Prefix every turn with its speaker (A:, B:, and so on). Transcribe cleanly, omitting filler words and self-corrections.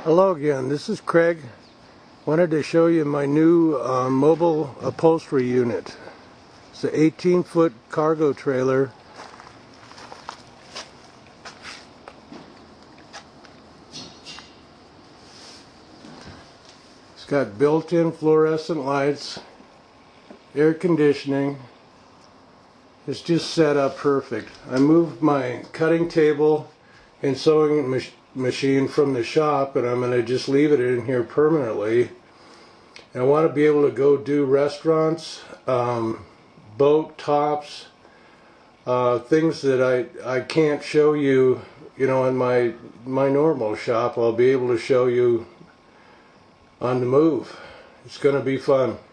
A: Hello again, this is Craig. Wanted to show you my new mobile upholstery unit. It's an 18-foot cargo trailer. It's got built-in fluorescent lights, air conditioning. It's just set up perfect. I moved my cutting table and sewing machine from the shop, and I'm going to just leave it in here permanently. And I want to be able to go do restaurants, boat tops, things that I can't show you, in my normal shop. I'll be able to show you on the move. It's going to be fun.